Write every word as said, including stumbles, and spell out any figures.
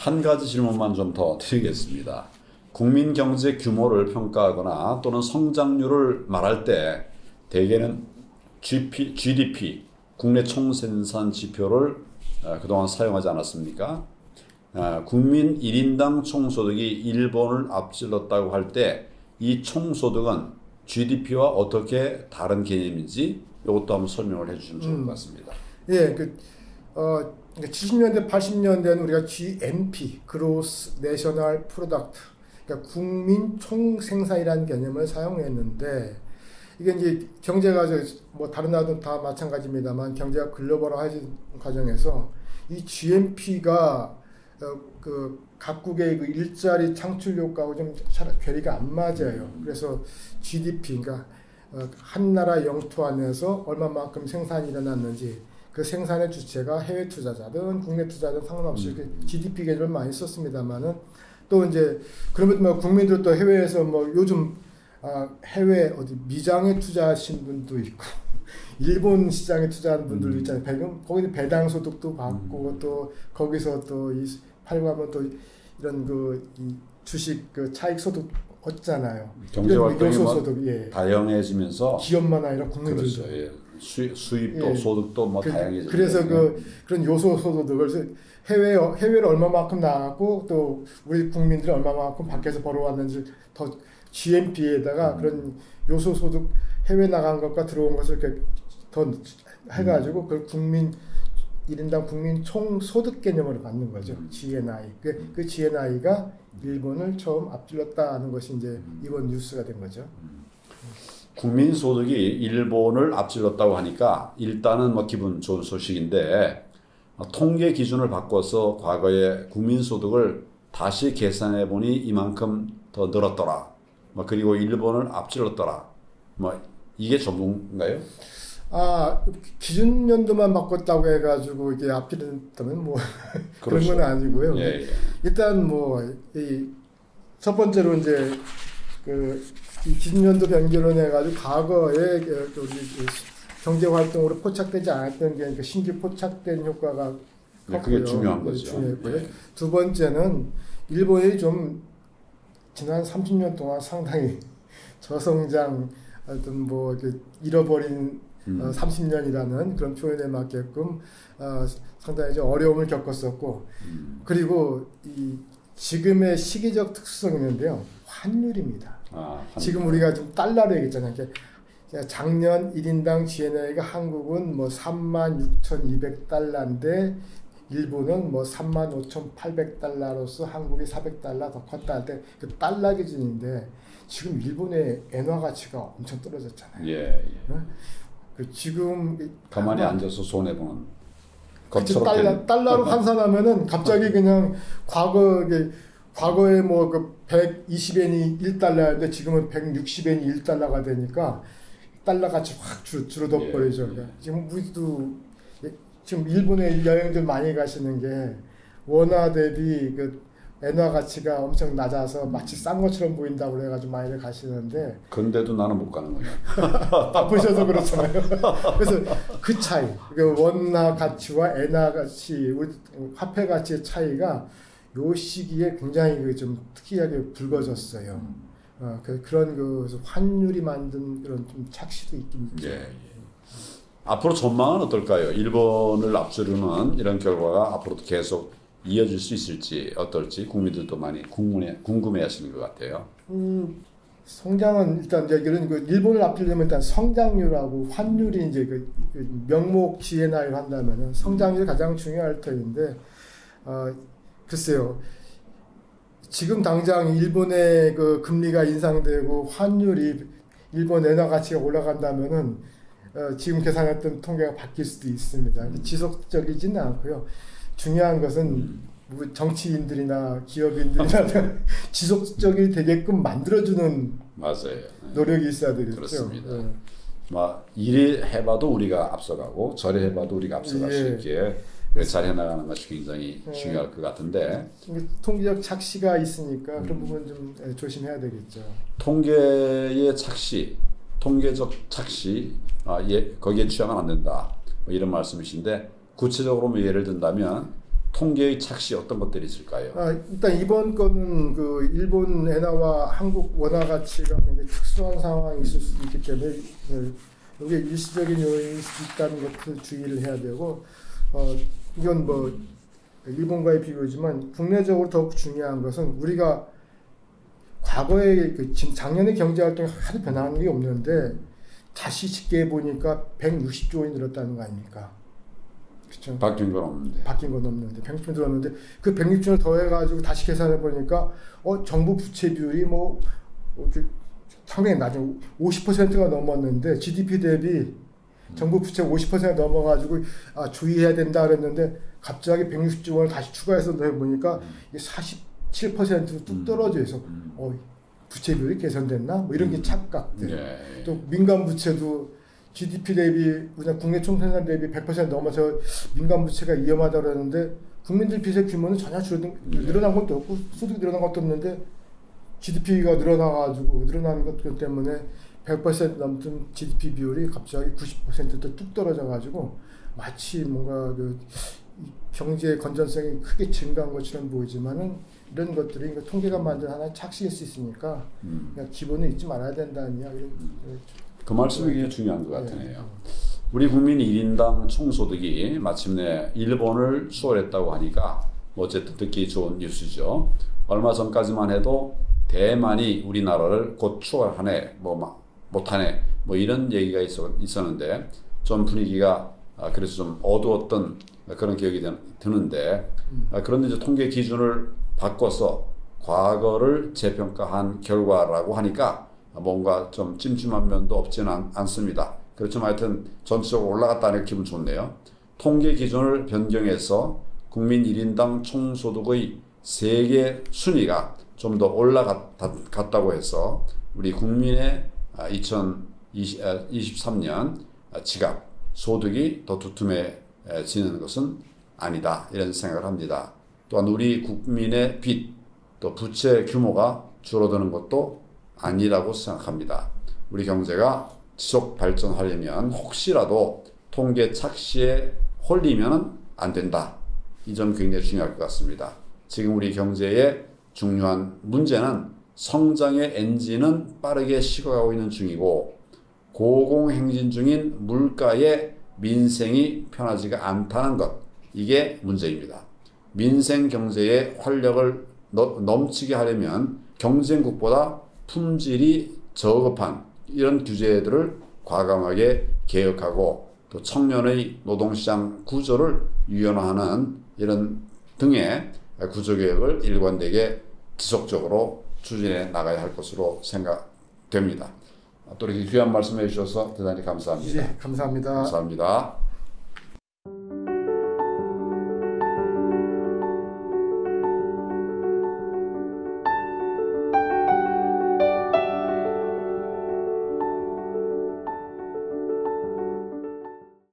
한 가지 질문만 좀 더 드리겠습니다. 국민 경제 규모를 평가하거나 또는 성장률을 말할 때 대개는 지피, 지디피, 국내 총생산 지표를 어, 그동안 사용하지 않았습니까? 어, 국민 일 인당 총소득이 일본을 앞질렀다고 할 때 이 총소득은 지디피와 어떻게 다른 개념인지 이것도 한번 설명을 해주시면 좋을 것 같습니다. 음, 예, 그 어, 칠십 년대, 팔십 년대는 우리가 지엔피, Gross National Product, 그러니까 국민 총생산이라는 개념을 사용했는데 이게 이제 경제가 뭐 다른 나라도 다 마찬가지입니다만 경제가 글로벌화해진 과정에서 이 지엔피가 어, 그 각국의 그 일자리 창출 효과하고 좀 괴리가 안 맞아요. 그래서 지디피, 그러니까 어, 한 나라 영토 안에서 얼마만큼 생산이 일어났는지 그 생산의 주체가 해외 투자자든 국내 투자든 상관없이 음. 지디피 개념을 많이 썼습니다만은 또 이제 그러면 뭐 국민들 또 해외에서 뭐 요즘 아, 해외 어디 미장에 투자하신 분도 있고 일본 시장에 투자하는 분들도 음. 있잖아요. 배경 거기서 배당 소득도 받고 음. 또 거기서 또 이 팔고 하면 또 이런 그 이 주식 그 차익 소득 얻잖아요. 경제 활동이 소득 예. 다양해지면서 기업만 아니라 국민들도 그렇죠. 예. 수입, 수입도 예. 소득도 뭐 그, 다양해지죠. 그래서 그 그런 요소 소득을 해외 해외를 얼마만큼 나가고 또 우리 국민들이 얼마만큼 밖에서 벌어왔는지 더 지엔피에다가 음. 그런 요소 소득 해외 나간 것과 들어온 것을 이렇게 더 해가지고 음. 그 국민 일 인당 국민 총 소득 개념으로 갖는 거죠. 음. 지엔아이. 그, 그 지엔아이가 일본을 처음 앞질렀다는 것이 이제 음. 이번 뉴스가 된 거죠. 음. 국민 소득이 일본을 앞질렀다고 하니까 일단은 뭐 기분 좋은 소식인데 통계 기준을 바꿔서 과거에 국민 소득을 다시 계산해 보니 이만큼 더 늘었더라. 뭐 그리고 일본을 앞질렀더라. 뭐 이게 전문가요? 아 기준 연도만 바꿨다고 해가지고 이게 앞질렀다면 뭐 그렇죠. 그런 건 아니고요. 예, 예. 일단 뭐 이 첫 번째로 이제 그 이 기준 연도 변경을 해가지고 과거에 우리 경제 활동으로 포착되지 않았던 게 그러니까 신규 포착된 효과가 네, 그게 중요한 거죠. 중요했고요. 네. 두 번째는 일본이 좀 지난 삼십 년 동안 상당히 저성장 어떤 뭐 이렇게 잃어버린 음. 어, 삼십 년이라는 그런 표현에 맞게끔 어, 상당히 좀 어려움을 겪었었고 음. 그리고 이 지금의 시기적 특수성이 있는데요. 환율입니다. 아, 환율. 지금 우리가 좀 달러로 얘기했잖아요. 작년 일 인당 지엔아이가 한국은 뭐 삼만 육천이백 달러인데 일본은 뭐 삼만 오천팔백 달러로서 한국이 사백 달러 더 컸다 할 때 그 달러 기준인데 지금 일본의 엔화 가치가 엄청 떨어졌잖아요. 예, 예. 그 지금 가만히 아마, 앉아서 손해 보는 것처럼 달러 달러로 환산하면은 갑자기 그냥 과거 게 과거에 뭐 그 백이십 엔이 일 달러였는데 지금은 백육십 엔이 일 달러가 되니까 달러 가치 확 줄, 줄어들어 버리죠. 예, 예. 지금 우리도 지금 일본에 여행들 많이 가시는 게 원화 대비 그 엔화 가치가 엄청 낮아서 마치 싼 것처럼 보인다고 그래가지고 많이들 가시는데. 근데도 나는 못 가는 거냐. 바쁘셔서 그렇잖아요. 그래서 그 차이, 그 원화 가치와 엔화 가치, 우리 화폐 가치의 차이가 요 시기에 굉장히 그 좀 특이하게 붉어졌어요. 음. 어, 그, 그런 그 환율이 만든 그런 좀 착시도 있긴 있죠. 예, 예. 앞으로 전망은 어떨까요? 일본을 앞서르는 이런 결과가 앞으로도 계속 이어질 수 있을지 어떨지 국민들도 많이 궁금해, 궁금해하시는 것 같아요. 음, 성장은 일단 이제 이런 그 일본을 앞서려면 일단 성장률하고 환율이 이제 그, 그 명목 지엔아이를 한다면은 성장률이 가장 중요할 터인데, 어, 글쎄요. 지금 당장 일본의 그 금리가 인상되고 환율이 일본 엔화 가치가 올라간다면은 어, 지금 계산했던 통계가 바뀔 수도 있습니다. 음. 지속적이지는 않고요. 중요한 것은 음. 정치인들이나 기업인들이나 지속적이 되게끔 만들어주는 맞아요. 노력이 있어야 되겠죠. 그렇습니다. 네. 막 이리 해봐도 우리가 앞서가고 저리 해봐도 우리가 앞서갈 수 있게 잘 해나가는 것이 굉장히 네. 중요할 것 같은데 통계적 착시가 있으니까 음. 그런 부분 좀 조심해야 되겠죠. 통계의 착시, 통계적 착시, 아, 예, 거기에 취하면 안 된다. 뭐 이런 말씀이신데 구체적으로 뭐 예를 든다면 통계의 착시 어떤 것들이 있을까요? 아, 일단 이번 건은 그 일본 엔화와 한국 원화 가치가 굉장히 특수한 상황이 있을 수도 있기 때문에 여기 일시적인 요인이 있다는 것을 주의를 해야 되고, 어, 이건 뭐 일본과의 비교지만 국내적으로 더욱 중요한 것은 우리가 과거에 그 작년에 경제 활동이 하도 변하는 게 없는데 다시 집계해 보니까 백육십조 원이 늘었다는 거 아닙니까? 그렇죠? 바뀐 건 없는데. 바뀐 건 없는데 백육십 원 들었는데 그 백육십 원을 더해가지고 다시 계산해 보니까 어 정부 부채 비율이 뭐 어, 상당히 낮은 오십 퍼센트가 넘었는데 지디피 대비 정부 부채 오십 퍼센트 넘어가지고 아 주의해야 된다 그랬는데 갑자기 백육십조 원을 다시 추가해서 해보니까 이게 사십칠 퍼센트로 뚝 떨어져 있어. 어, 부채 비율이 개선됐나? 뭐 이런 게 착각들. 네. 또 민간 부채도 지디피 대비 우리나라 국내 총생산 대비 백 퍼센트 넘어서 민간 부채가 위험하다 그러는데 국민들 빚의 규모는 전혀 줄어든 늘어난 것도 없고 소득이 늘어난 것도 없는데 지디피가 늘어나가지고 늘어나는 것 때문에 백 퍼센트 넘던 지디피 비율이 갑자기 구십 퍼센트도 뚝 떨어져가지고 마치 뭔가 그 경제의 건전성이 크게 증가한 것처럼 보이지만은 이런 것들이 통계가 만든 하나의 착시일 수 있으니까 음. 그냥 기본을 잊지 말아야 된다는 이야기를. 음. 그 말씀이 굉장히 중요한 것 같으네요. 우리 국민 일 인당 총소득이 마침내 일본을 추월했다고 하니까 어쨌든 듣기 좋은 뉴스죠. 얼마 전까지만 해도 대만이 우리나라를 곧 추월하네, 뭐 못하네, 뭐 이런 얘기가 있었, 있었는데 좀 분위기가 그래서 좀 어두웠던 그런 기억이 드는데 그런데 이제 통계 기준을 바꿔서 과거를 재평가한 결과라고 하니까 뭔가 좀 찜찜한 면도 없지는 않, 않습니다. 그렇지만 하여튼 전체적으로 올라갔다는 기분 좋네요. 통계 기준을 변경해서 국민 일 인당 총소득의 세계 순위가 좀 더 올라갔다고 해서 우리 국민의 이천이십삼 년 지갑, 소득이 더 두툼해지는 것은 아니다 이런 생각을 합니다. 또한 우리 국민의 빚, 또 부채 규모가 줄어드는 것도 아니라고 생각합니다. 우리 경제가 지속 발전하려면 혹시라도 통계 착시에 홀리면 안 된다. 이 점 굉장히 중요할 것 같습니다. 지금 우리 경제의 중요한 문제는 성장의 엔진은 빠르게 식어가고 있는 중이고 고공행진 중인 물가에 민생이 편하지가 않다는 것, 이게 문제입니다. 민생 경제에 활력을 넘치게 하려면 경쟁국보다 품질이 저급한 이런 규제들을 과감하게 개혁하고 또 청년의 노동시장 구조를 유연화하는 이런 등의 구조개혁을 일관되게 지속적으로 추진해 나가야 할 것으로 생각됩니다. 또 이렇게 귀한 말씀해 주셔서 대단히 감사합니다. 예, 감사합니다. 감사합니다.